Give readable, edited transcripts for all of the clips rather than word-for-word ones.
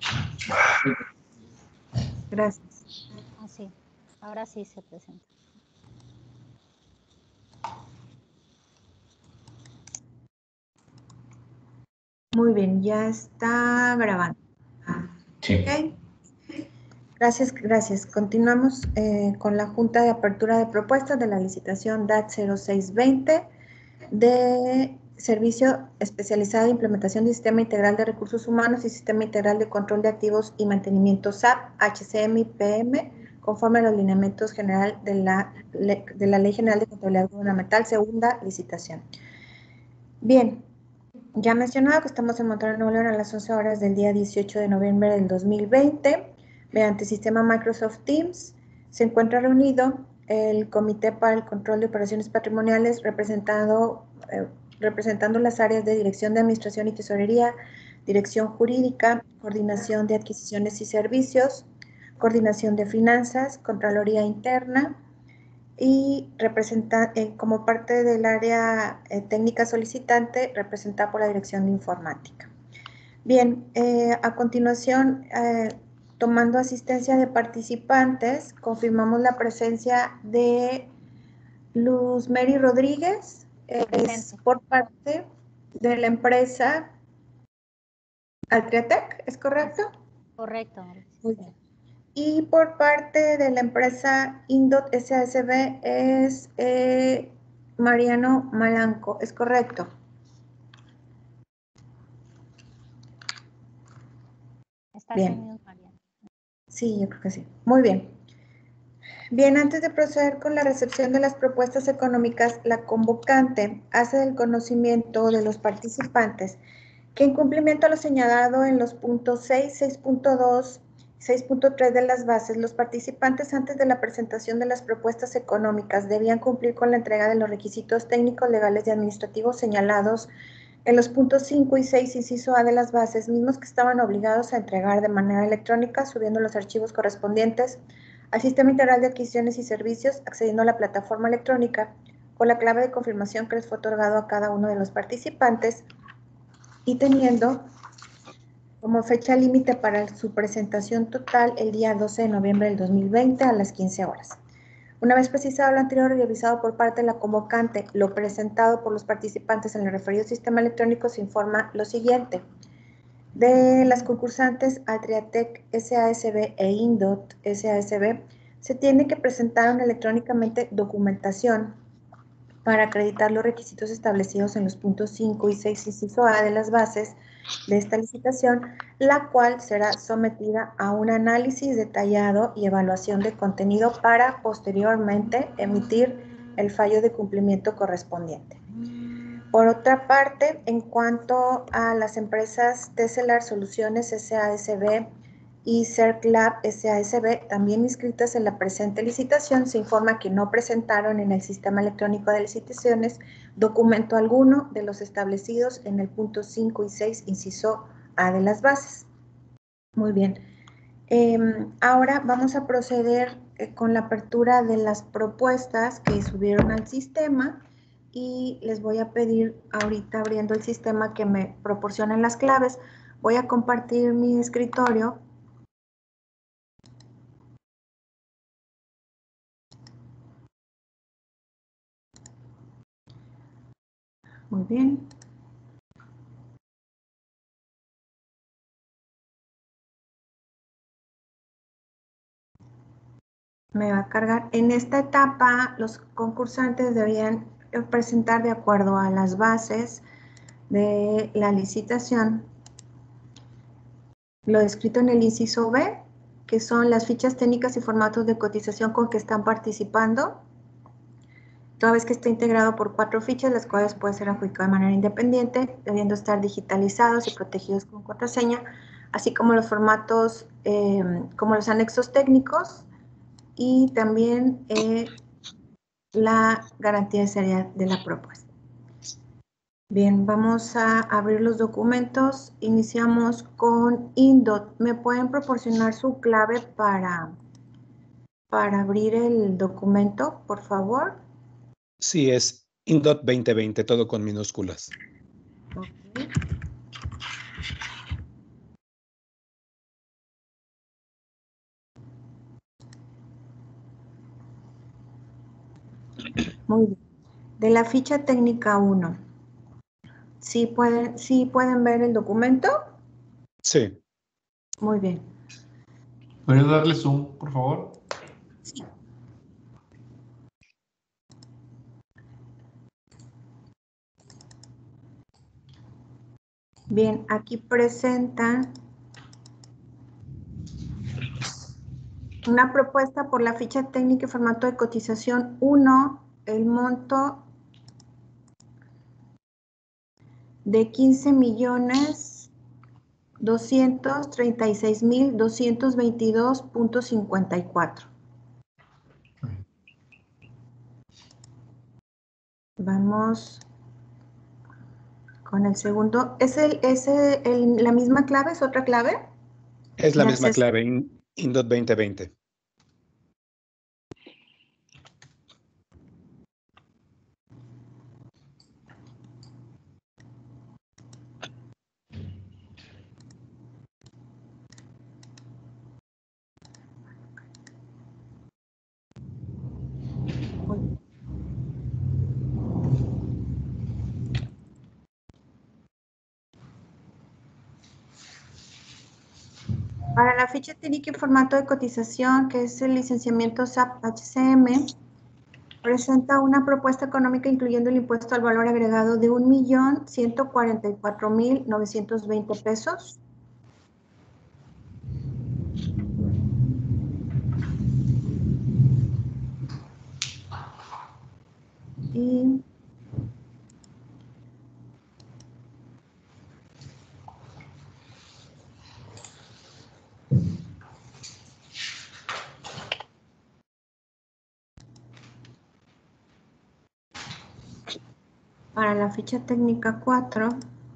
Gracias. Así. Ahora sí se presenta. Muy bien, ya está grabando. Sí. Okay. Gracias. Continuamos con la Junta de Apertura de Propuestas de la licitación DAT 0620 de Servicio Especializado de Implementación de Sistema Integral de Recursos Humanos y Sistema Integral de Control de Activos y Mantenimiento SAP, HCM y PM, conforme a los lineamientos general de la Ley General de Contabilidad Gubernamental, segunda licitación. Bien, ya mencionado que estamos en Monterrey, Nuevo León, a las 11 horas del día 18 de noviembre del 2020, mediante el sistema Microsoft Teams, se encuentra reunido el Comité para el Control de Operaciones Patrimoniales, representando las áreas de Dirección de Administración y Tesorería, Dirección Jurídica, Coordinación de Adquisiciones y Servicios, Coordinación de Finanzas, Contraloría Interna, y como parte del área técnica solicitante, representada por la Dirección de Informática. Bien, a continuación, tomando asistencia de participantes, confirmamos la presencia de Luz Mary Rodríguez, es por parte de la empresa Altriatec, ¿es correcto? Correcto. Muy bien. Y por parte de la empresa Indot SASB es Mariano Malanco, ¿es correcto? Está Bien. conmigo, Mariana. Sí, yo creo que sí. Muy bien. Bien, antes de proceder con la recepción de las propuestas económicas, la convocante hace del conocimiento de los participantes que en cumplimiento a lo señalado en los puntos 6, 6.2, 6.3 de las bases, los participantes antes de la presentación de las propuestas económicas debían cumplir con la entrega de los requisitos técnicos, legales y administrativos señalados en los puntos 5 y 6, inciso A de las bases, mismos que estaban obligados a entregar de manera electrónica, subiendo los archivos correspondientes al Sistema Integral de Adquisiciones y Servicios, accediendo a la plataforma electrónica con la clave de confirmación que les fue otorgado a cada uno de los participantes y teniendo como fecha límite para su presentación total el día 12 de noviembre del 2020 a las 15 horas. Una vez precisado lo anterior y revisado por parte de la convocante, lo presentado por los participantes en el referido sistema electrónico, se informa lo siguiente. De las concursantes Altriatec SASB e Indot SASB, se tiene que presentar electrónicamente documentación para acreditar los requisitos establecidos en los puntos 5 y 6, inciso A de las bases de esta licitación, la cual será sometida a un análisis detallado y evaluación de contenido para posteriormente emitir el fallo de cumplimiento correspondiente. Por otra parte, en cuanto a las empresas Tesselar Soluciones SASB y CERCLab SASB, también inscritas en la presente licitación, se informa que no presentaron en el sistema electrónico de licitaciones documento alguno de los establecidos en el punto 5 y 6, inciso A de las bases. Muy bien. Ahora vamos a proceder con la apertura de las propuestas que subieron al sistema y les voy a pedir ahorita, abriendo el sistema, que me proporcionen las claves. Voy a compartir mi escritorio. Muy bien. Me va a cargar. En esta etapa, los concursantes deberían presentar, de acuerdo a las bases de la licitación, lo descrito en el inciso B, que son las fichas técnicas y formatos de cotización con que están participando, toda vez que esté integrado por 4 fichas, las cuales pueden ser adjudicadas de manera independiente, debiendo estar digitalizados y protegidos con contraseña, así como los formatos, como los anexos técnicos y también la garantía de seriedad de la propuesta. Bien, vamos a abrir los documentos. Iniciamos con Indot. ¿Me pueden proporcionar su clave para abrir el documento, por favor? Sí, es Indot 2020, todo con minúsculas. Okay. Muy bien. De la ficha técnica 1, ¿sí pueden ver el documento? Sí. Muy bien. ¿Puedes darle zoom, por favor? Sí. Bien, aquí presentan una propuesta por la ficha técnica y formato de cotización 1, el monto de 15.236.222.54. Vamos con el segundo. ¿Es la misma clave? ¿Es otra clave? Es la De misma acceso. clave, INDOT 2020. Para la ficha técnica y formato de cotización, que es el licenciamiento SAP HCM, presenta una propuesta económica incluyendo el impuesto al valor agregado de 1.144.920 pesos. Y para la ficha técnica 4,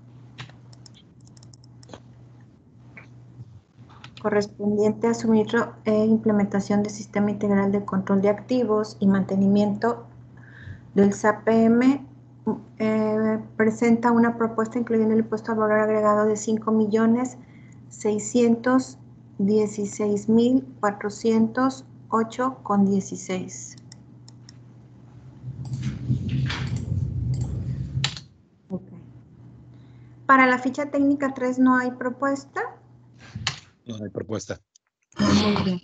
correspondiente a suministro e implementación del sistema integral de control de activos y mantenimiento del SAP-PM, presenta una propuesta incluyendo el impuesto al valor agregado de 5.616.408,16. Okay. Para la ficha técnica 3 no hay propuesta. No hay propuesta. Muy bien.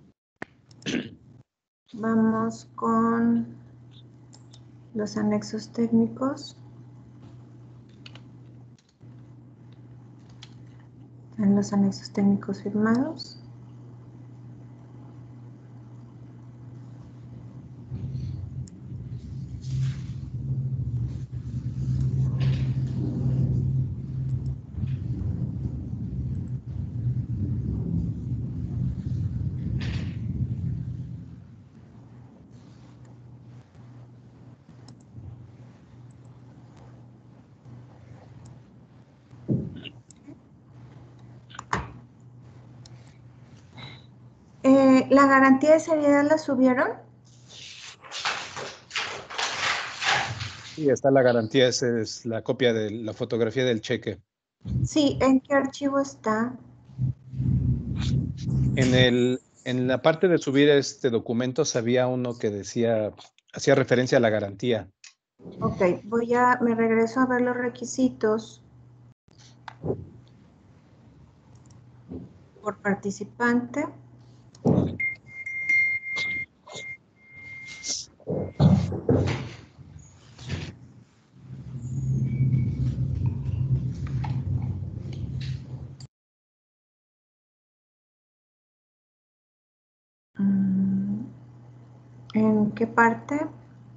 Vamos con los anexos técnicos. Están los anexos técnicos firmados. ¿La garantía de seriedad la subieron? Sí, está la garantía, esa es la copia de la fotografía del cheque. Sí, ¿en qué archivo está? En la parte de subir este documento había uno que hacía referencia a la garantía. Ok, me regreso a ver los requisitos por participante. ¿En qué parte?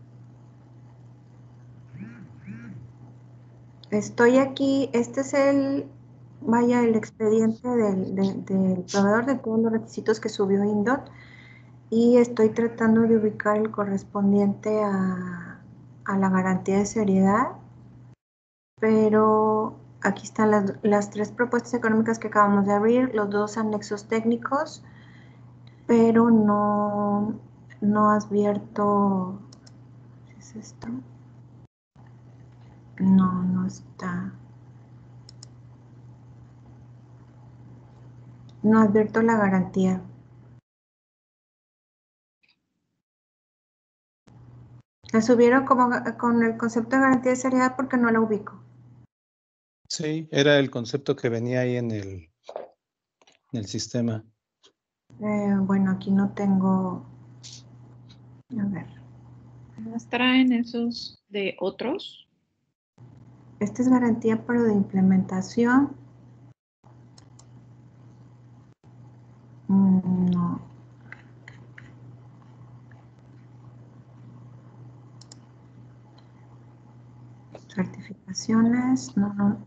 Estoy aquí, este es el expediente del proveedor de todos los requisitos que subió Indot y estoy tratando de ubicar el correspondiente a la garantía de seriedad, pero aquí están las tres propuestas económicas que acabamos de abrir, los dos anexos técnicos, pero no advierto. ¿Qué es esto? No está. No advierto la garantía. La subieron como con el concepto de garantía de seriedad porque no la ubico. Sí, era el concepto que venía ahí en el sistema. Bueno, aquí no tengo. A ver. ¿No estará en esos de otros? Esta es garantía, pero de implementación. No. Certificaciones, no.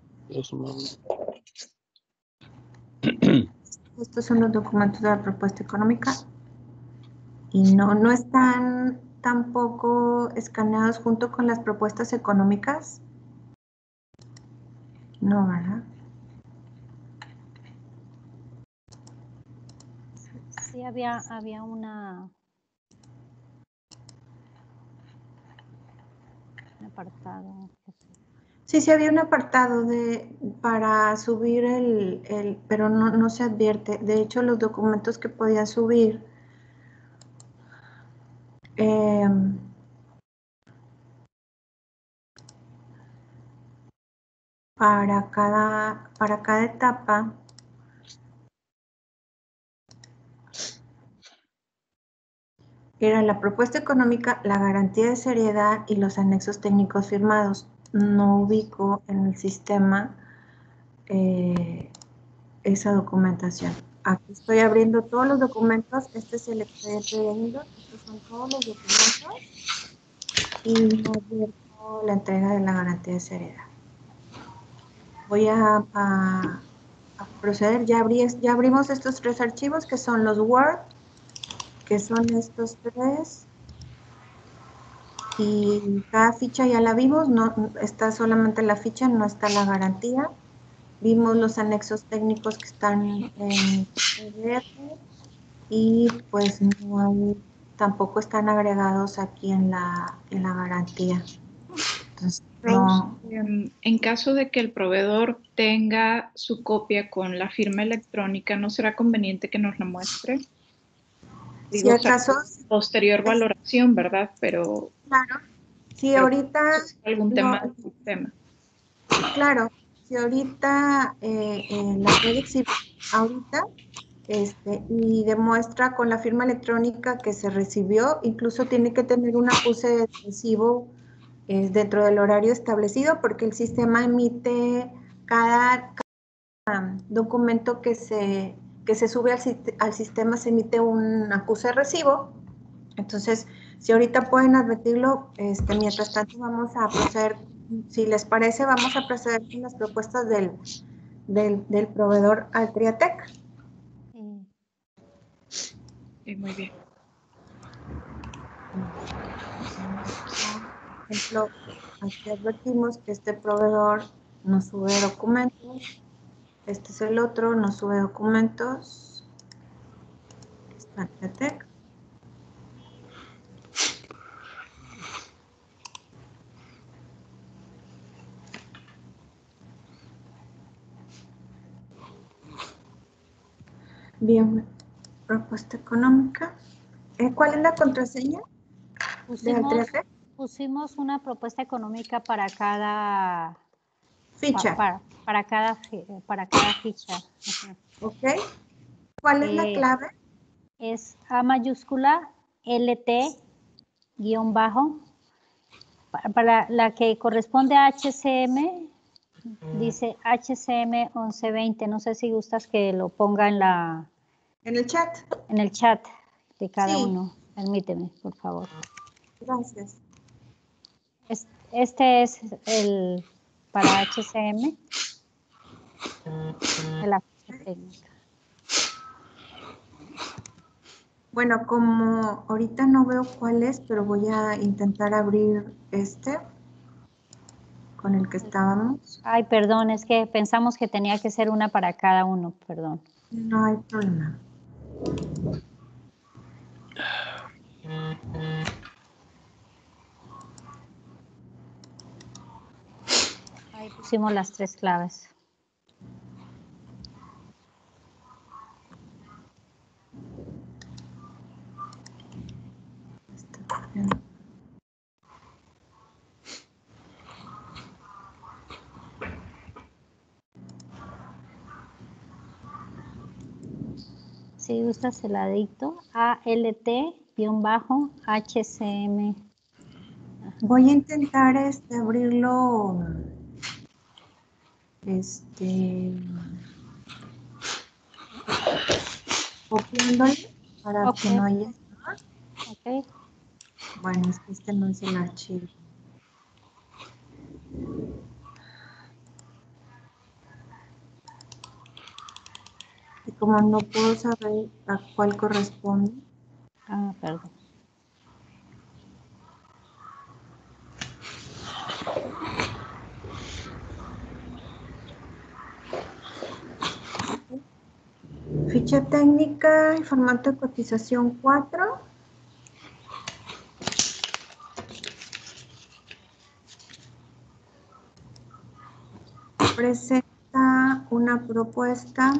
Estos son los documentos de la propuesta económica y no están tampoco escaneados junto con las propuestas económicas. No, ¿verdad? Sí, había un apartado. Sí, había un apartado para subir pero no se advierte. De hecho, los documentos que podía subir para cada etapa era la propuesta económica, la garantía de seriedad y los anexos técnicos firmados. No ubico en el sistema esa documentación. Aquí estoy abriendo todos los documentos. Este es el expediente de INDOS. Estos son todos los documentos. Y no advierto la entrega de la garantía de seriedad. Voy a proceder. Ya abrimos estos 3 archivos que son los Word, que son estos 3. Y cada ficha ya la vimos, no está solamente la ficha, no está la garantía. Vimos los anexos técnicos que están en PDF y pues tampoco están agregados aquí en la garantía. Entonces, no. En caso de que el proveedor tenga su copia con la firma electrónica, ¿no será conveniente que nos la muestre? Si acaso, posterior valoración, ¿verdad? Pero claro, si ahorita algún tema del sistema. Claro, si ahorita la puede exhibir ahorita y demuestra con la firma electrónica que se recibió, incluso tiene que tener un acuse de recibo dentro del horario establecido porque el sistema emite cada documento que se sube al sistema, se emite un acuse de recibo. Entonces, si ahorita pueden advertirlo, mientras tanto vamos a proceder, si les parece, vamos a proceder con las propuestas del proveedor Altriatec. Sí, muy bien. Por ejemplo, aquí advertimos que este proveedor no sube documentos, este es el otro, no sube documentos, Altriatec. Bien, propuesta económica. ¿Cuál es la contraseña de Altriatec? Pusimos una propuesta económica para cada Ficha. Para cada ficha. ¿Ok? ¿Cuál es la clave? Es A mayúscula, LT, guión bajo. Para la que corresponde a HCM, dice HCM 1120. No sé si gustas que lo ponga en el chat. En el chat de cada uno. Permíteme, por favor. Gracias. Este es el para HCM de la ficha técnica. Bueno, como ahorita no veo cuál es, pero voy a intentar abrir con el que estábamos. Ay, perdón, es que pensamos que tenía que ser una para cada uno, perdón. No hay problema. Ahí pusimos las 3 claves. Si gusta se la dicto. ALT-HCM. Voy a intentar abrirlo copiándole para Ok. que no haya. Ok. Bueno, es que este no es el archivo. Y como no puedo saber a cuál corresponde. Ah, perdón. Ficha técnica y formato de cotización 4. Presenta una propuesta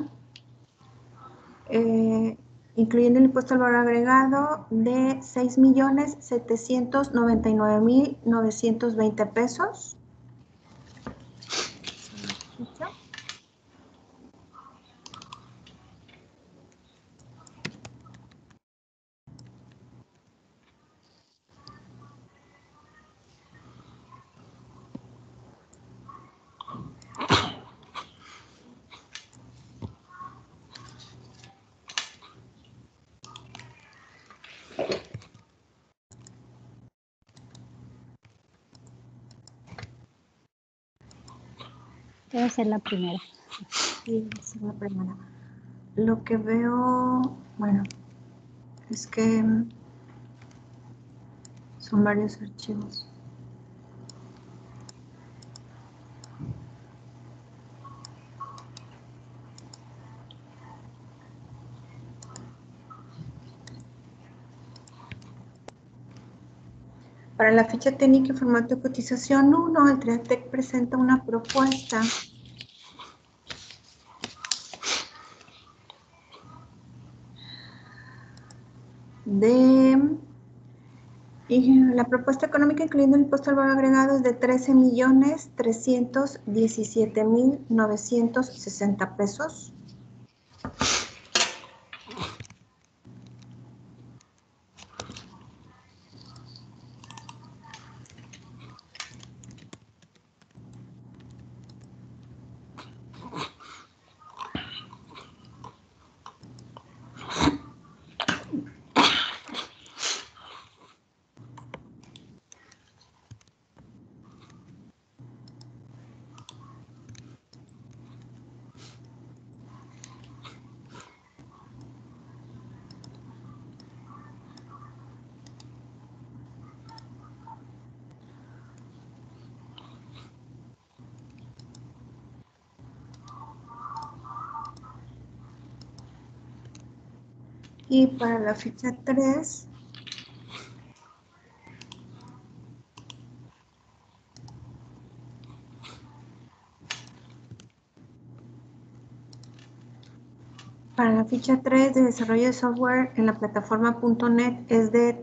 incluyendo el impuesto al valor agregado de 6.799.920 pesos. Debe ser la primera. Sí, esa es la primera. Lo que veo, bueno, es que son varios archivos. Para la ficha técnica y formato de cotización 1, el Triatec presenta una propuesta la propuesta económica incluyendo el impuesto al valor agregado es de 13.317.960 pesos. Y para la ficha 3, para la ficha 3 de desarrollo de software en la plataforma .NET es de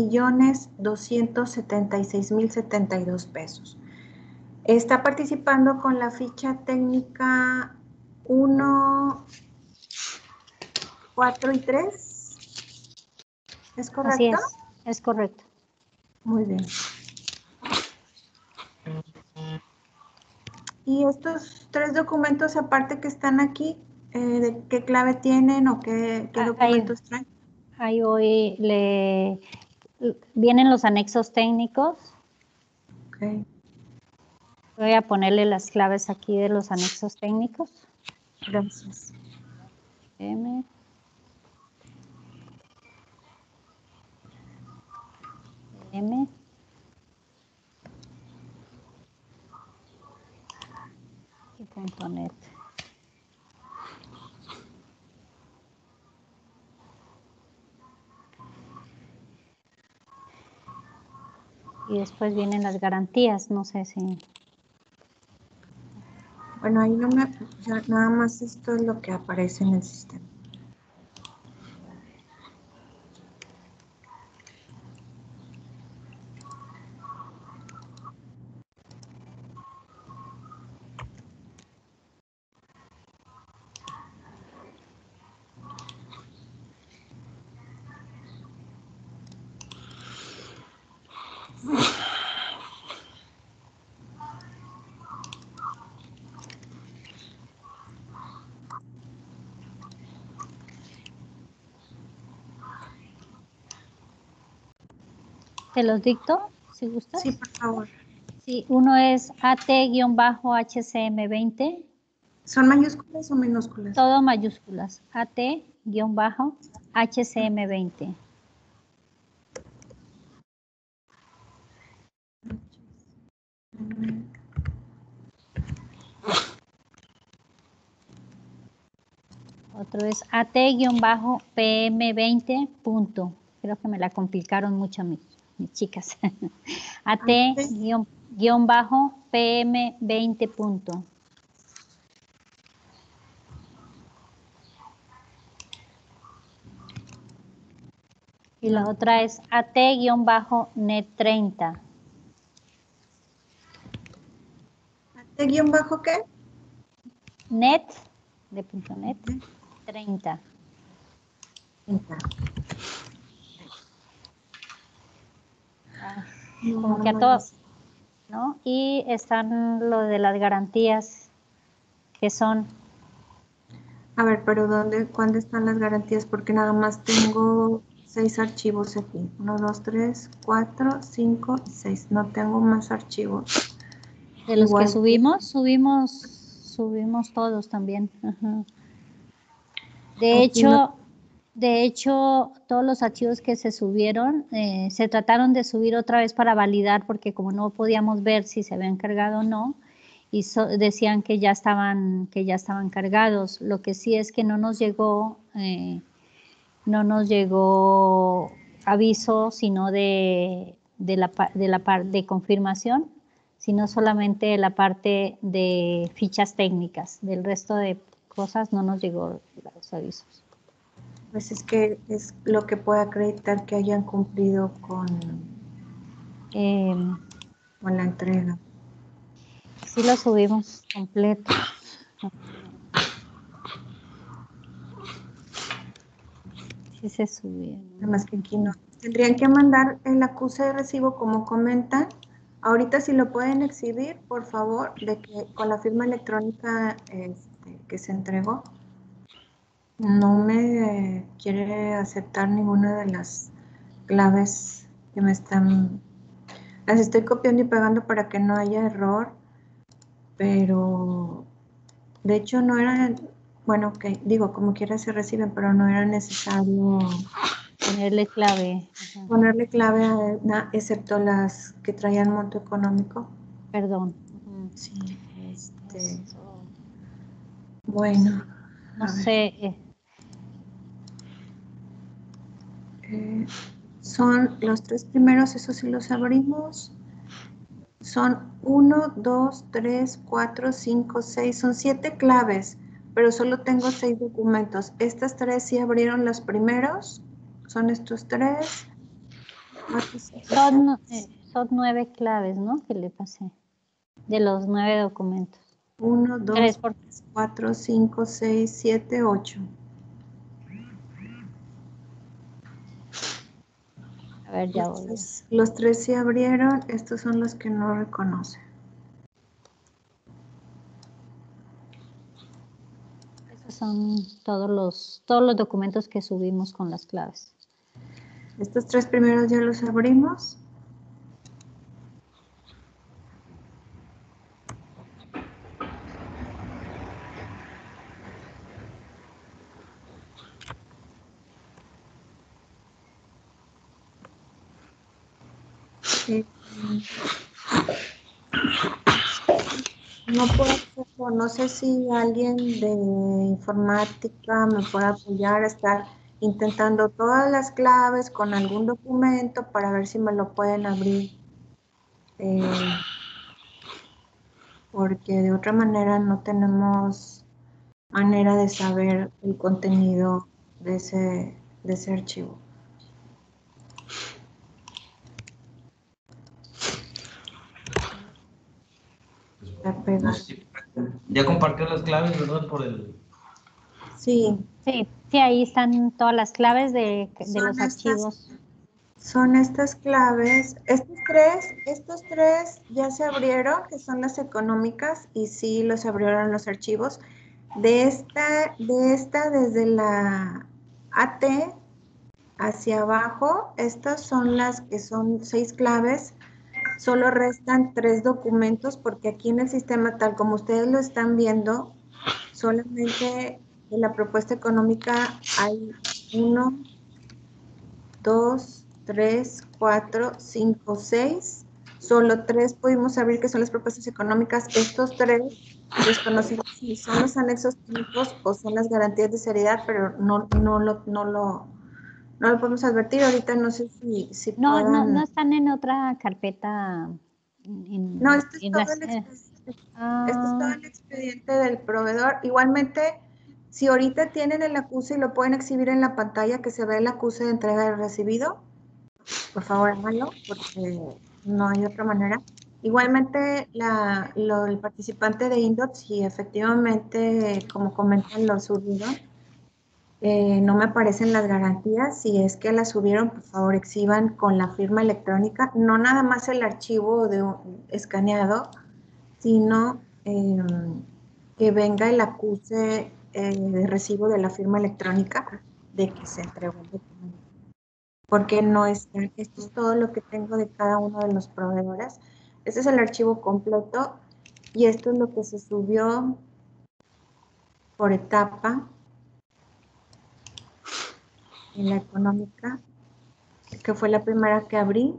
3.276.072 pesos. Está participando con la ficha técnica 1, 4 y 3. ¿Es correcto? Así es correcto. Muy bien. Y estos 3 documentos aparte que están aquí, ¿de qué clave tienen o qué documentos traen? Ahí hoy vienen los anexos técnicos. Okay. Voy a ponerle las claves aquí de los anexos técnicos. Gracias. M. M. Y .NET. Y después vienen las garantías, no sé si... Bueno, ahí no me... Ya, nada más esto es lo que aparece en el sistema. Te los dicto, si gustas. Sí, por favor. Sí, uno es AT-HCM20, ¿Son mayúsculas o minúsculas? todo mayúsculas, AT-HCM20. Otro es AT-PM20 punto. Creo que me la complicaron mucho mis chicas. AT-PM20 punto. Y la otra es AT-NET30. ¿AT- qué? Net, de punto net, 30. Como que a todos, ¿no? Y están lo de las garantías, que son... A ver, pero ¿cuándo están las garantías? Porque nada más tengo 6 archivos aquí. 1, 2, 3, 4, 5, 6. No tengo más archivos. De los Igual que subimos todos también. Ajá. De hecho, todos los archivos que se subieron, se trataron de subir otra vez para validar, porque como no podíamos ver si se habían cargado o no, y decían que ya estaban cargados. Lo que sí es que no nos llegó aviso, sino de confirmación, sino solamente la parte de fichas técnicas. Del resto de cosas no nos llegó los avisos. Pues es que es lo que puede acreditar que hayan cumplido con la entrega. Sí lo subimos completo. Sí se subieron. Nada más que aquí no. Tendrían que mandar el acuse de recibo como comentan. Ahorita si lo pueden exhibir, por favor, de que con la firma electrónica que se entregó, no me quiere aceptar ninguna de las claves que me están... Las estoy copiando y pegando para que no haya error, pero de hecho no era... Bueno, ok, digo, como quiera se reciben, pero no era necesario ponerle clave. Ajá. Ponerle clave excepto las que traían monto económico. Perdón. Sí, bueno. No sé. Son los 3 primeros, esos sí los abrimos. Son 1, 2, 3, 4, 5, 6, son 7 claves, pero solo tengo 6 documentos. Estas 3 sí abrieron los primeros, son estos 3. 4, 5, son 9 claves, ¿no? Que le pasé. De los 9 documentos. 1, 2, 3, 4, 5, 6, 7, 8. A ver, ya voy. Los 3 se abrieron, estos son los que no reconoce. Esos son todos los documentos que subimos con las claves. Estos 3 primeros ya los abrimos. No puedo hacerlo, no sé si alguien de informática me puede apoyar a estar intentando todas las claves con algún documento para ver si me lo pueden abrir. Porque de otra manera no tenemos manera de saber el contenido de ese archivo. No sé, ya compartió las claves, ¿verdad? Sí. Sí, ahí están todas las claves de los archivos. Son estas claves. Estos tres ya se abrieron, que son las económicas, y sí los abrieron los archivos. De esta desde la AT hacia abajo, estas son las que son 6 claves. Solo restan 3 documentos porque aquí en el sistema, tal como ustedes lo están viendo, solamente en la propuesta económica hay 1, 2, 3, 4, 5, 6. Solo 3 pudimos abrir que son las propuestas económicas. Estos 3 desconocemos si son los anexos técnicos o son las garantías de seriedad, pero no lo podemos advertir. Ahorita no sé si No, puedan... no están en otra carpeta. No, este es todo el expediente. Este es todo el expediente del proveedor. Igualmente, si ahorita tienen el acuse y lo pueden exhibir en la pantalla que se ve el acuse de entrega de recibido, por favor háganlo porque no hay otra manera. Igualmente, el participante de INDOT, si efectivamente, como comentan, lo subieron, no me aparecen las garantías. Si es que las subieron, por favor exhiban con la firma electrónica, no nada más el archivo escaneado, sino que venga el acuse de recibo de la firma electrónica de que se entregó el documento. Porque no está, esto es todo lo que tengo de cada uno de los proveedores. Este es el archivo completo y esto es lo que se subió por etapa en la económica, que fue la primera que abrí.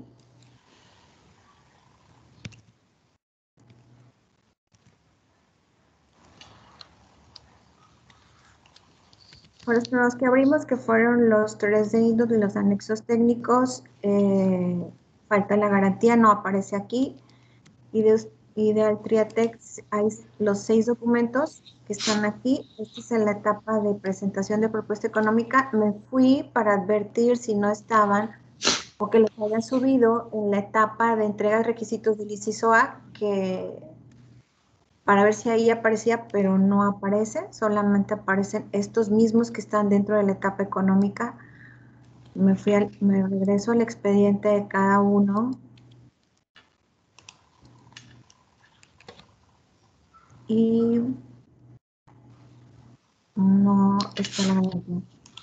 Fueron los primeros que abrimos, que fueron los 3 de INDOT y los anexos técnicos. Falta la garantía, no aparece aquí. Y de Altriatex hay los 6 documentos que están aquí. Esta es en la etapa de presentación de propuesta económica. Me fui para advertir si no estaban o que los hayan subido en la etapa de entrega de requisitos del ICISOA, para ver si ahí aparecía, pero no aparece, solamente aparecen estos mismos que están dentro de la etapa económica. Me regreso al expediente de cada uno. Y no está la garantía.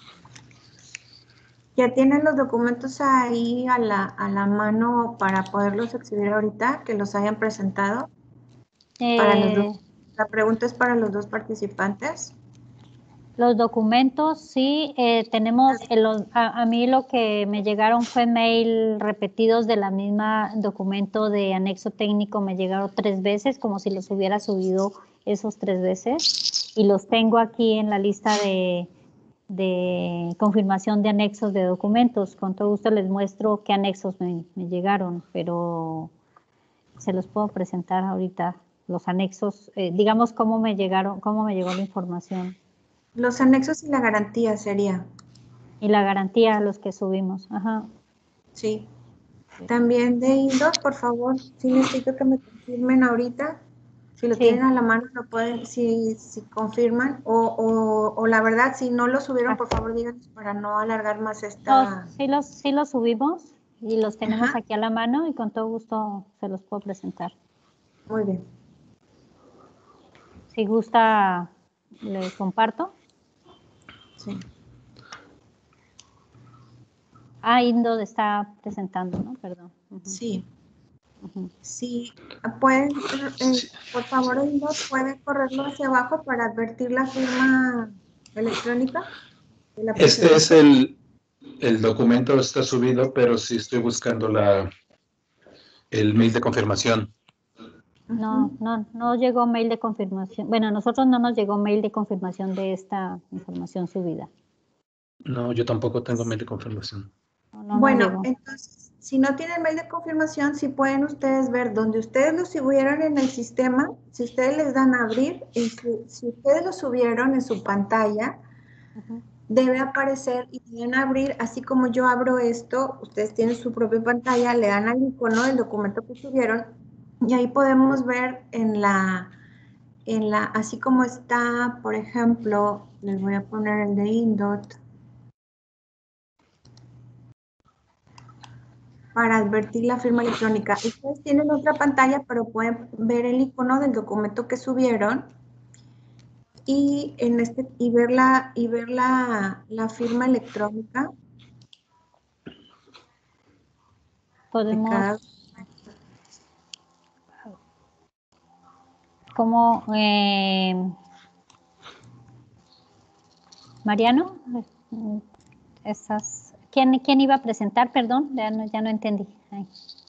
¿Ya tienen los documentos ahí a la mano para poderlos exhibir ahorita, que los hayan presentado? Para los dos. La pregunta es para los dos participantes. Los documentos, sí, tenemos, a mí lo que me llegaron fue mail repetidos de la misma documento de anexo técnico, me llegaron 3 veces, como si los hubiera subido esos 3 veces, y los tengo aquí en la lista de confirmación de anexos de documentos. Con todo gusto les muestro qué anexos me llegaron, pero se los puedo presentar ahorita, los anexos, digamos cómo me llegaron, cómo me llegó la información. Los anexos y la garantía sería. Y la garantía, los que subimos. Ajá. Sí. También de INDOT, por favor, sí necesito que me confirmen ahorita. Si lo tienen a la mano, lo pueden, si confirman. O la verdad, si no lo subieron, por favor, díganos para no alargar más esta... Sí los subimos y los tenemos aquí a la mano y con todo gusto se los puedo presentar. Muy bien. Si gusta, le comparto. Sí. INDOT está presentando, ¿no? Perdón. Sí. Sí, pueden, por favor, INDOT, ¿pueden correrlo hacia abajo para advertir la firma electrónica? Este es el documento, está subido, pero sí estoy buscando el mail de confirmación. No llegó mail de confirmación. Bueno, a nosotros no nos llegó mail de confirmación de esta información subida. No, yo tampoco tengo mail de confirmación. Bueno, entonces, si no tienen mail de confirmación, sí pueden ustedes ver donde ustedes lo subieron en el sistema. Si ustedes les dan a abrir, si ustedes lo subieron en su pantalla, debe aparecer y deben abrir, así como yo abro esto, ustedes tienen su propia pantalla, le dan al icono del documento que subieron y ahí podemos ver así como está, por ejemplo, les voy a poner el de INDOT, para advertir la firma electrónica. Ustedes tienen otra pantalla, pero pueden ver el icono del documento que subieron y ver la firma electrónica. Podemos, cada- como Mariano, ¿quién iba a presentar? Perdón, ya no entendí. Ay.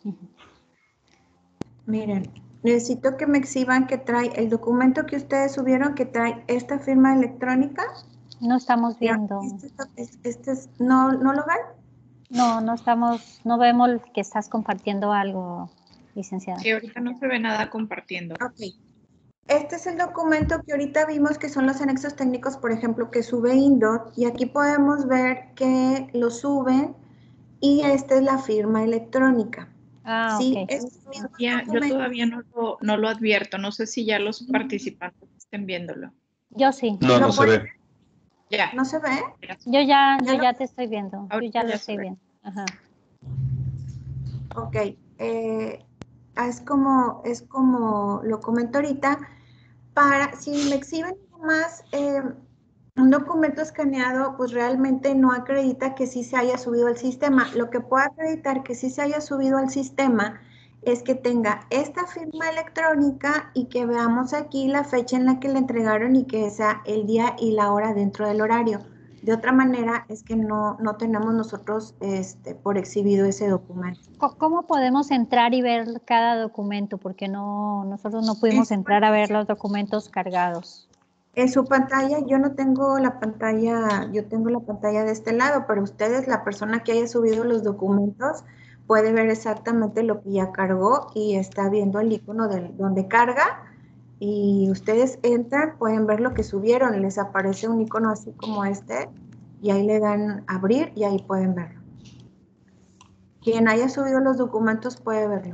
Miren, necesito que me exhiban que trae el documento que ustedes subieron que trae esta firma electrónica. No estamos Ya, viendo. ¿no lo ven? No vemos que estás compartiendo algo, licenciada. Sí, ahorita no se ve nada compartiendo. Ok. Este es el documento que ahorita vimos que son los anexos técnicos, por ejemplo, que sube INDOT, y aquí podemos ver que lo suben y esta es la firma electrónica. Ah, Sí, ok. estos mismos Yo documentos- todavía no lo advierto. No sé si ya los participantes estén viéndolo. Yo sí. No, ¿Lo no se pueden ve. ver? Ya. ¿No se ve? Yo ya te estoy viendo. Yo Ahorita ya lo ya estoy se ve. viendo. Ajá. Ok. Es como lo comento ahorita. Si me exhiben más un documento escaneado, pues realmente no acredita que sí se haya subido al sistema. Lo que puede acreditar que sí se haya subido al sistema es que tenga esta firma electrónica y que veamos aquí la fecha en la que le entregaron y que sea el día y la hora dentro del horario. De otra manera es que no tenemos nosotros por exhibido ese documento. ¿Cómo podemos entrar y ver cada documento? Porque nosotros no pudimos entrar a ver los documentos cargados. En su pantalla, yo no tengo la pantalla, yo tengo la pantalla de este lado, pero ustedes, la persona que haya subido los documentos, puede ver exactamente lo que ya cargó y está viendo el icono donde carga y ustedes entran, pueden ver lo que subieron, les aparece un icono así como este y ahí le dan abrir y ahí pueden verlo. Quien haya subido los documentos puede verlo.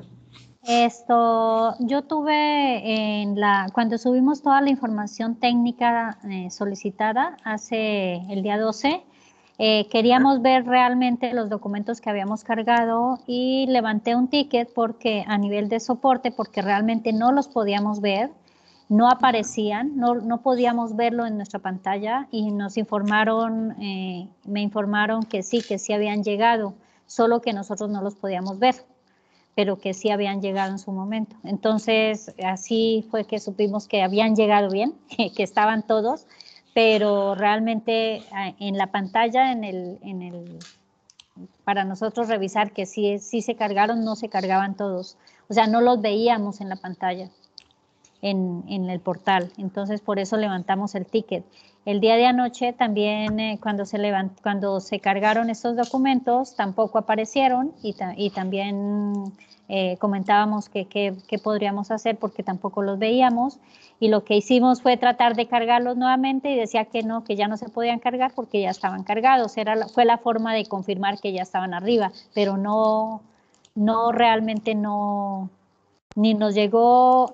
Yo tuve cuando subimos toda la información técnica solicitada hace el día 12, queríamos ver realmente los documentos que habíamos cargado y levanté un ticket porque a nivel de soporte, porque realmente no los podíamos ver, no aparecían, no podíamos verlo en nuestra pantalla y me informaron que sí habían llegado, solo que nosotros no los podíamos ver, pero que sí habían llegado en su momento. Entonces, así fue que supimos que habían llegado bien, que estaban todos, pero realmente en la pantalla, para nosotros revisar que sí se cargaron, no se cargaban todos. O sea, no los veíamos en la pantalla, en el portal. Entonces, por eso levantamos el ticket. El día de anoche también, cuando se cargaron estos documentos, tampoco aparecieron y también comentábamos qué podríamos hacer porque tampoco los veíamos. Y lo que hicimos fue tratar de cargarlos nuevamente y decía que no, que ya no se podían cargar porque ya estaban cargados. Fue la forma de confirmar que ya estaban arriba, pero realmente no. Ni nos llegó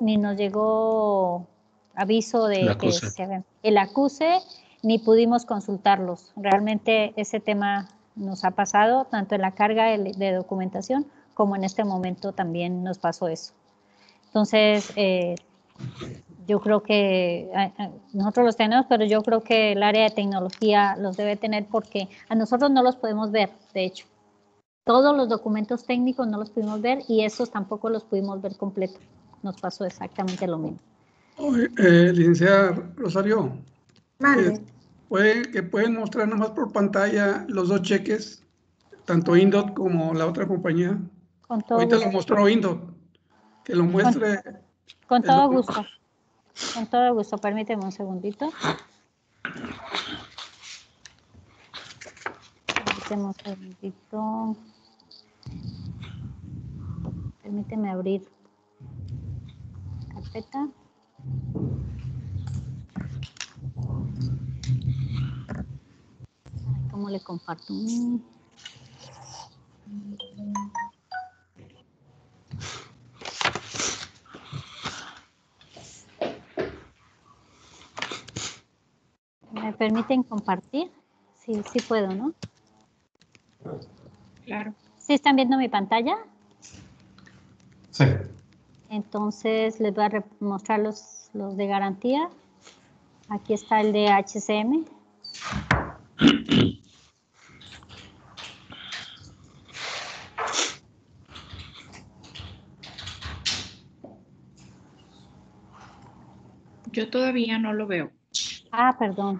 aviso de que el acuse, ni pudimos consultarlos. Realmente ese tema nos ha pasado, tanto en la carga de documentación como en este momento también nos pasó eso. Entonces, yo creo que nosotros los tenemos, pero yo creo que el área de tecnología los debe tener porque a nosotros no los podemos ver, de hecho. Todos los documentos técnicos no los pudimos ver y esos tampoco los pudimos ver completo. Nos pasó exactamente lo mismo. Licenciada Rosario, Mande. pueden mostrar nomás por pantalla los dos cheques, tanto Indot como la otra compañía. Con todo Ahorita gusto. lo mostró Indot, que lo muestre. Con todo gusto. Con todo gusto. Permíteme un segundito. Permíteme un segundito. Permíteme abrir carpeta. ¿Cómo le comparto? ¿Me permiten compartir? Sí puedo, ¿no? Claro. ¿Sí están viendo mi pantalla? Sí. Entonces les voy a mostrar los de garantía. Aquí está el de HCM. Yo todavía no lo veo. Ah, perdón.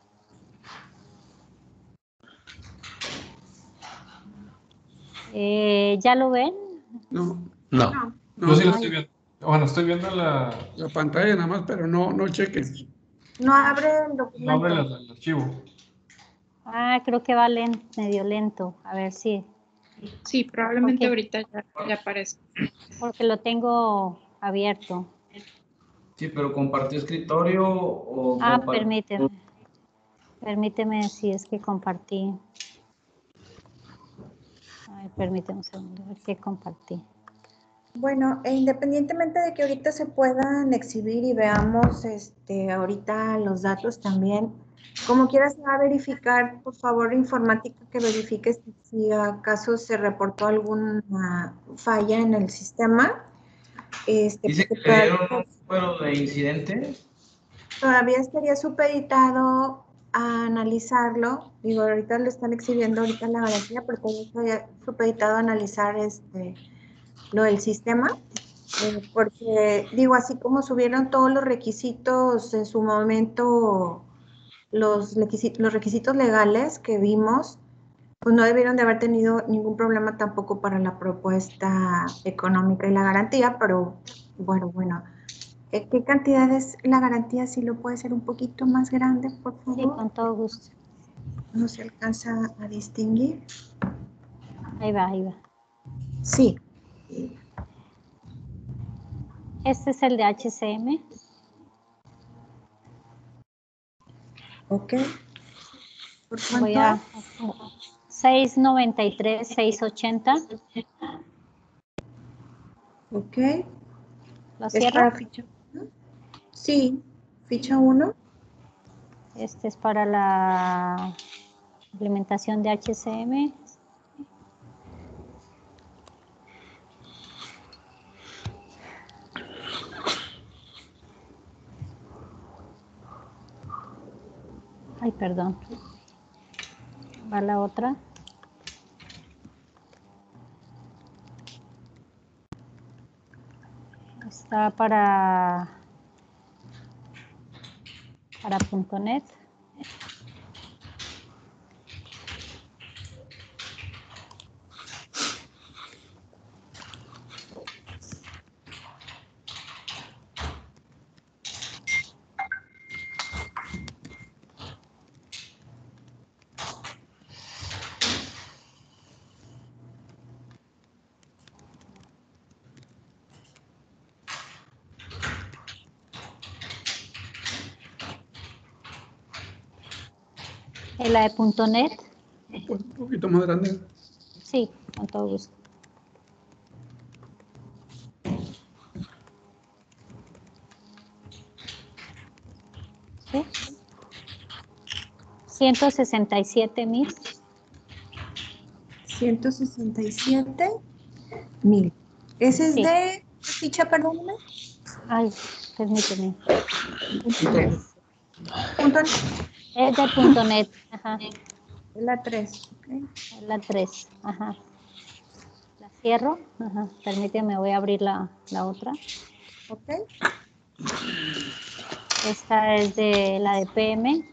¿Ya lo ven? No, No. Yo sí lo no, estoy viendo. Bueno, estoy viendo la pantalla nada más, pero no cheques. No abre el no abre documento. el archivo. Ah, creo que va medio lento. A ver si, Sí, probablemente Ok. ahorita ya aparece. porque lo tengo abierto. Sí, pero compartió escritorio o Ah, compartió. permíteme si es que compartí. Ay, permíteme un segundo, a ver qué compartí. Bueno, independientemente de que ahorita se puedan exhibir y veamos ahorita los datos también, como quiera se va a verificar, por favor, informática que verifique si acaso se reportó alguna falla en el sistema. Dice que Porque le dieron un número de incidente. todavía estaría supeditado a analizarlo. Digo, ahorita lo están exhibiendo ahorita en la garantía, pero todavía estaría supeditado a analizar lo del sistema. Porque digo, así como subieron todos los requisitos en su momento, los requisitos legales que vimos, pues no debieron de haber tenido ningún problema tampoco para la propuesta económica y la garantía, pero bueno. ¿Qué cantidad es la garantía? Si lo puede ser un poquito más grande, por Sí, favor. con todo gusto. No se alcanza a distinguir. Ahí va. Sí. Este es el de HCM. Ok. ¿Por Voy cuánto a es? 693, 680. Ok. ¿Lo ¿Es cierro? para ficha 1? Sí. Ficha 1. Este es para la implementación de HCM. Ay, perdón. Va la otra. Está para .NET. La de .NET. Un poquito más grande. Sí, con todo gusto. ¿Sí? 167,000. 167,000. ¿Ese es Sí. de ficha, perdóname? Ay, permíteme. Punto Es de .NET. Ajá. Es la 3. Okay. Es la 3. Ajá. La cierro. Ajá. Permíteme, voy a abrir la otra. Ok. Esta es de la de PM.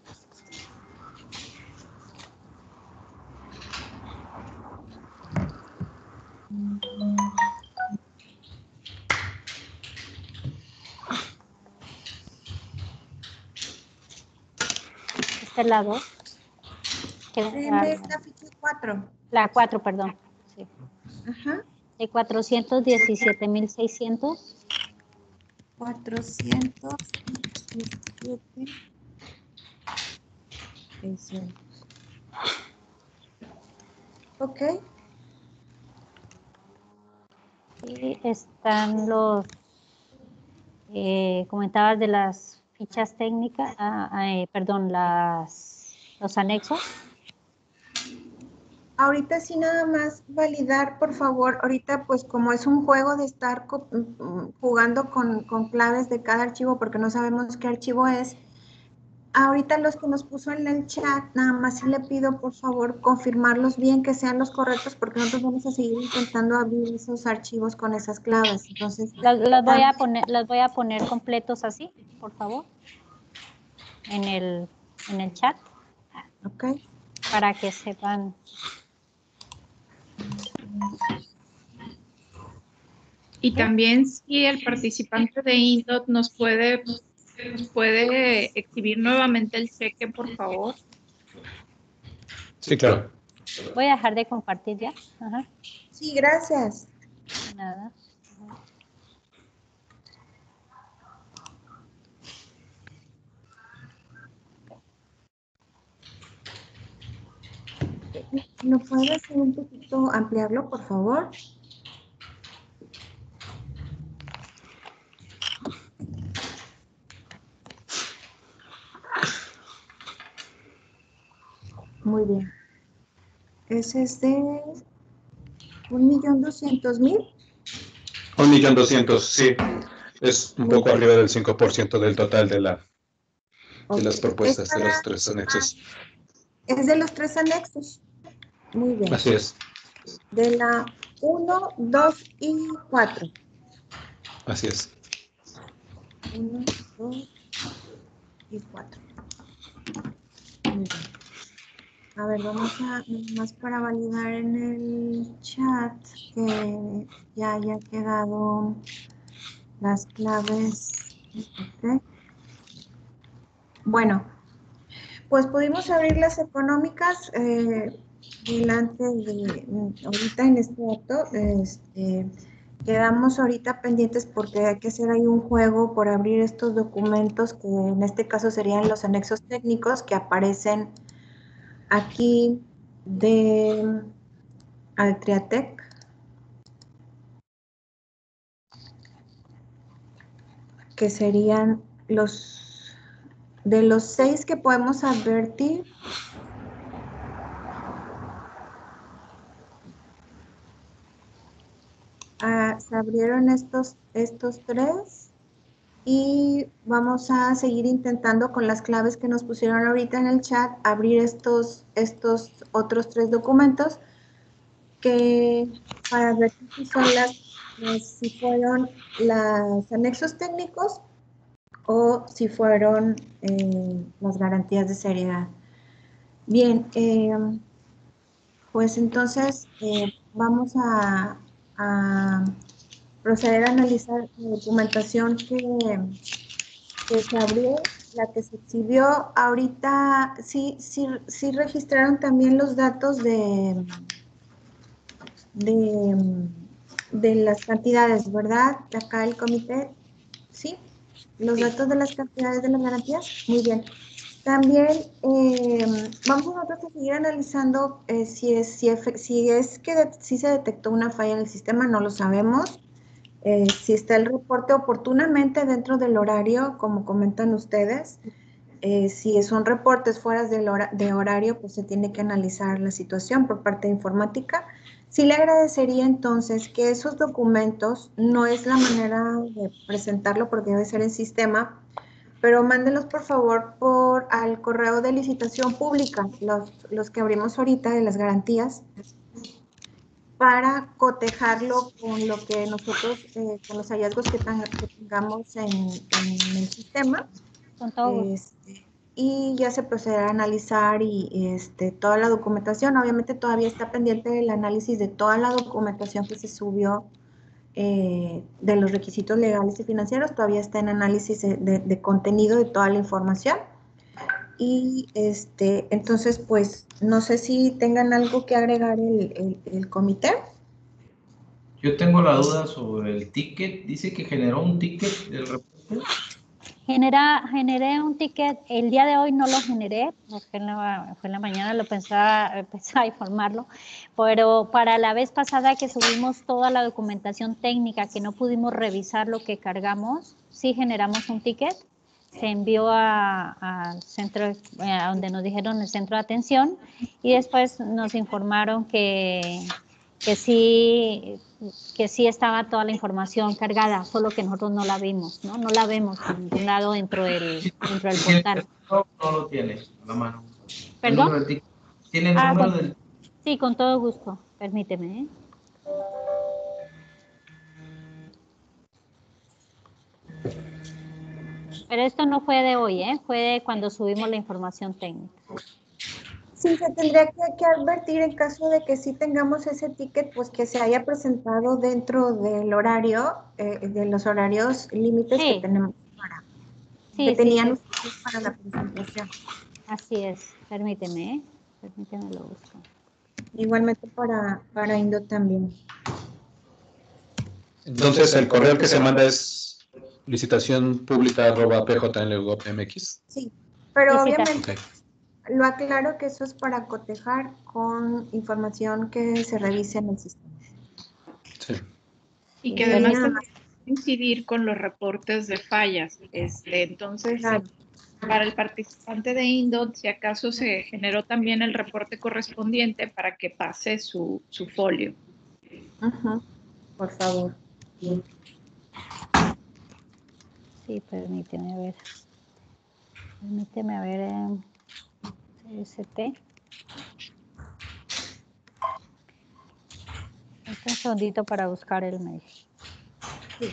Esta es la 2. PM es la ficha 4. La 4, perdón. Sí. Ajá. De 417,600. 417,600. Ok. Y están los, comentabas de las fichas técnicas, perdón, los anexos. Ahorita sí nada más validar, por favor. Ahorita pues como es un juego de estar jugando con claves de cada archivo porque no sabemos qué archivo es, ahorita los que nos puso en el chat, nada más sí le pido por favor confirmarlos bien, que sean los correctos, porque nosotros vamos a seguir intentando abrir esos archivos con esas claves. Entonces, Los voy a poner completos así, por favor, en el chat, ok. para que sepan. Y también si el participante de INDOT nos puede exhibir nuevamente el cheque, por favor. Sí, claro. Voy a dejar de compartir ya. Ajá. Sí, gracias. Nada. ¿No puede hacer un poquito, ampliarlo, por favor? Muy bien. Ese es de 1.200.000. 1.200.000, sí. Es un poco arriba del 5% del total de las propuestas de los 3 anexos. Es de los 3 anexos. Muy bien. Así es. De la 1, 2 y 4. Así es. 1, 2 y 4. Muy bien. A ver, vamos a, más para validar en el chat que ya haya quedado las claves. Okay. Bueno, pues pudimos abrir las económicas delante de, ahorita en este dato, quedamos ahorita pendientes porque hay que hacer ahí un juego por abrir estos documentos que en este caso serían los anexos técnicos que aparecen aquí de Altriatec. Que serían de los 6 que podemos advertir. Se abrieron estos 3 y vamos a seguir intentando con las claves que nos pusieron ahorita en el chat abrir estos otros 3 documentos que para ver si son si fueron los anexos técnicos o si fueron las garantías de seriedad. Bien, pues entonces vamos a proceder a analizar la documentación que se abrió, la que se exhibió. Ahorita sí registraron también los datos de las cantidades, ¿verdad? De acá el comité, ¿sí? Los datos de las cantidades de las garantías, muy bien. También vamos nosotros a seguir analizando si se detectó una falla en el sistema, no lo sabemos. Si está el reporte oportunamente dentro del horario, como comentan ustedes. Si son reportes fuera de horario, pues se tiene que analizar la situación por parte de informática. Sí le agradecería entonces que esos documentos, no es la manera de presentarlo porque debe ser en sistema, pero mándenlos por favor al correo de licitación pública, los que abrimos ahorita de las garantías, para cotejarlo con lo que nosotros, con los hallazgos que tengamos en el sistema. Con todo. Y ya se procederá a analizar toda la documentación. Obviamente todavía está pendiente el análisis de toda la documentación que se subió de los requisitos legales y financieros. Todavía está en análisis de contenido de toda la información. Y entonces, pues, no sé si tengan algo que agregar el comité. Yo tengo la duda sobre el ticket. Dice que generó un ticket del reporte. Generé un ticket, el día de hoy no lo generé, porque en la mañana lo pensaba informarlo, pero para la vez pasada que subimos toda la documentación técnica que no pudimos revisar lo que cargamos, sí generamos un ticket, se envió al centro, a donde nos dijeron el centro de atención, y después nos informaron que que sí estaba toda la información cargada, solo que nosotros no la vimos, ¿no? No la vemos en ningún lado dentro del portal. No lo tiene a la mano. ¿Perdón? ¿Tiene el número del? Sí, con todo gusto. Permíteme, ¿eh? Pero esto no fue de hoy, ¿eh? Fue de cuando subimos la información técnica. Sí, se tendría que advertir en caso de que sí tengamos ese ticket, pues que se haya presentado dentro del horario, de los horarios límites que tenemos que tenían ustedes para la presentación. Así es. Permíteme, ¿eh? Permíteme lo busco. Igualmente para Indo también. Entonces, el correo que se manda es licitacionpublica@pjnl.gov.mx. Sí, pero obviamente Okay. lo aclaro que eso es para cotejar con información que se revise en el sistema. Sí. Y que además tenemos que coincidir con los reportes de fallas. Entonces, para el participante de INDOT, si acaso se generó también el reporte correspondiente para que pase su folio. Por favor. Sí, permíteme a ver. Permíteme a ver CST. Un segundito para buscar el mail. Sí.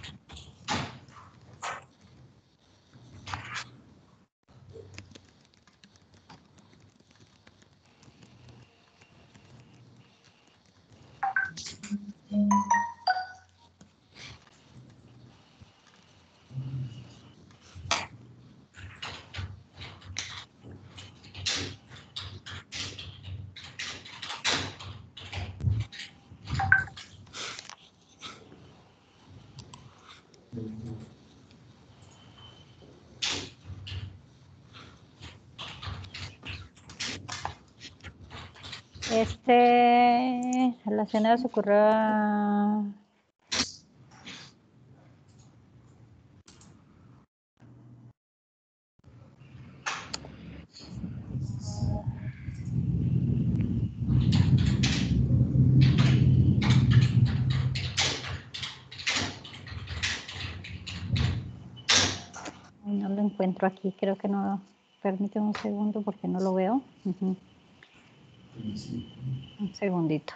Relacionado a su correo. No lo encuentro aquí, creo que no. Permíteme un segundo porque no lo veo. Un segundito.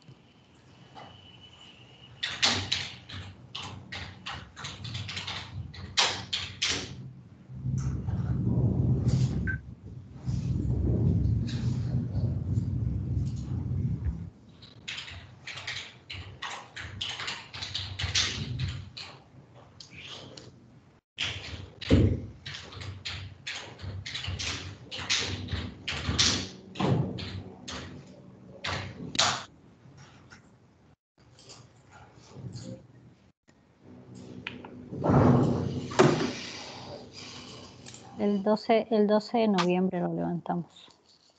El 12 de noviembre lo levantamos.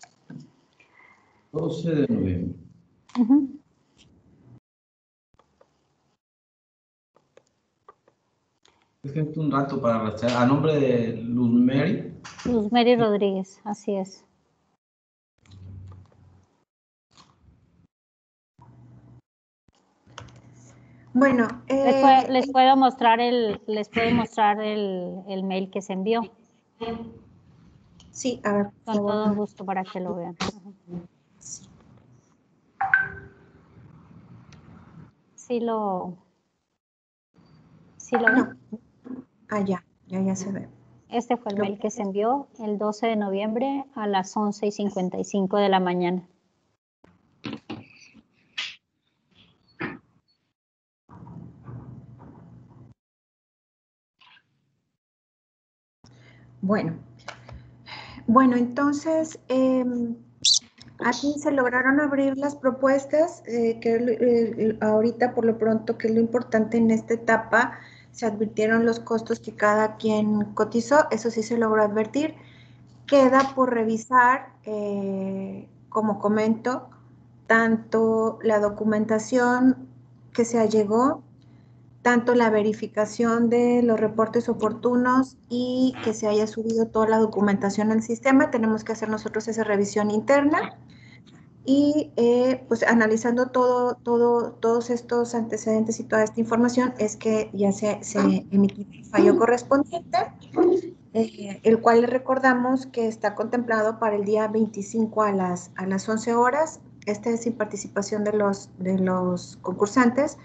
12 de noviembre. Es que un rato para rastrear. A nombre de Luz Mary. Luz Mary Rodríguez, así es. Bueno, les puedo mostrar el mail que se envió. Sí, a ver. Con todo gusto para que lo vean. Sí lo ven. Ya se ve. Este fue el mail que se envió el 12 de noviembre a las 11:55 de la mañana. Bueno, entonces, aquí se lograron abrir las propuestas, que ahorita por lo pronto, que es lo importante en esta etapa, se advirtieron los costos que cada quien cotizó, eso sí se logró advertir. Queda por revisar, como comento, tanto la documentación que se allegó, tanto la verificación de los reportes oportunos y que se haya subido toda la documentación al sistema. Tenemos que hacer nosotros esa revisión interna Y pues analizando todos estos antecedentes y toda esta información es que ya se emitió el fallo correspondiente, el cual le recordamos que está contemplado para el día 25 a las 11 horas. Este es sin participación de los concursantes.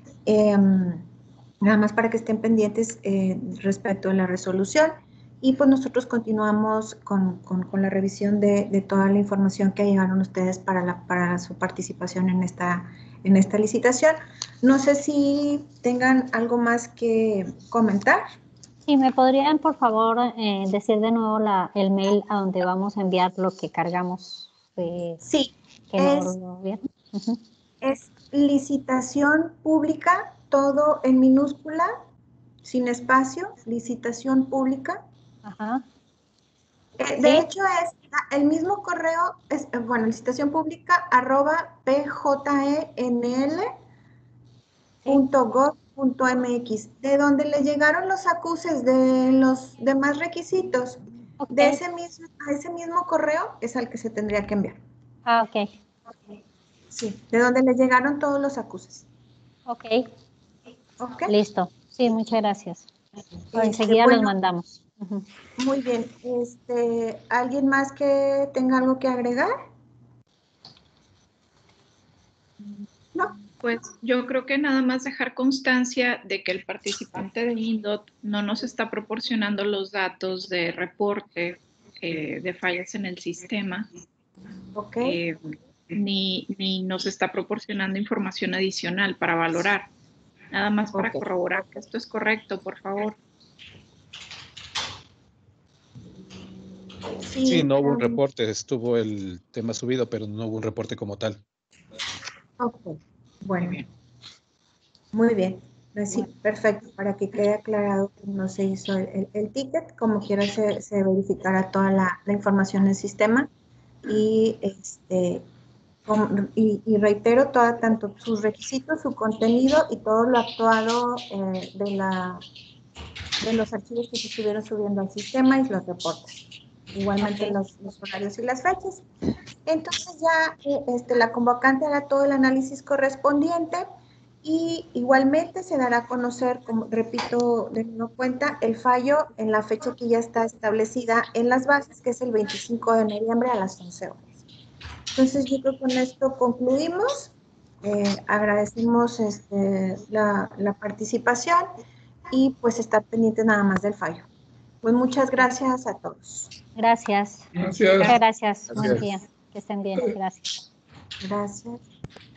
Nada más para que estén pendientes respecto a la resolución. Y pues nosotros continuamos con la revisión de toda la información que llegaron ustedes para su participación en esta licitación. No sé si tengan algo más que comentar. Sí, ¿me podrían, por favor, decir de nuevo el mail a donde vamos a enviar lo que cargamos? Sí, es licitación pública, todo en minúscula, sin espacio, licitación pública. Ajá. De hecho, es el mismo correo, licitación pública @pjenl.gov.mx, de donde le llegaron los acuses de los demás requisitos. Okay. A ese mismo correo es al que se tendría que enviar. Ah, ok. Sí, de donde le llegaron todos los acuses. Ok. Listo. Sí, muchas gracias. Enseguida los mandamos. Muy bien. ¿Alguien más que tenga algo que agregar? No. Pues yo creo que nada más dejar constancia de que el participante de INDOT no nos está proporcionando los datos de reporte de fallas en el sistema. Ok. Ni nos está proporcionando información adicional para valorar. Nada más para corroborar que esto es correcto, por favor. Sí, no hubo un reporte, estuvo el tema subido, pero no hubo un reporte como tal. Ok, bueno. Muy bien. Sí, perfecto. Para que quede aclarado que no se hizo el ticket, como quiera se verificará toda la información del sistema y y reitero tanto sus requisitos, su contenido y todo lo actuado de los archivos que se estuvieron subiendo al sistema y los reportes. Igualmente los horarios y las fechas. Entonces ya la convocante hará todo el análisis correspondiente y igualmente se dará a conocer, como repito, de nueva cuenta, el fallo en la fecha que ya está establecida en las bases, que es el 25 de noviembre a las 11 horas. Entonces yo creo que con esto concluimos. Agradecemos la participación y pues estar pendientes nada más del fallo. Pues muchas gracias a todos. Gracias. Gracias. Muchas gracias. Buen día. Que estén bien. Gracias. Gracias.